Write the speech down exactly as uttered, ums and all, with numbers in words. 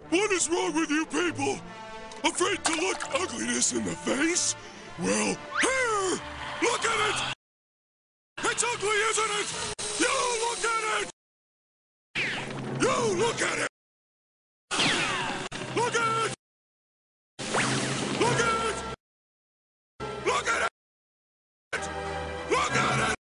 What is wrong with you people? Afraid to look ugliness in the face? Well, here! Look at it! It's ugly, isn't it? You look at it! You look at it! Look at it! Look at it! Look at it! Look at it!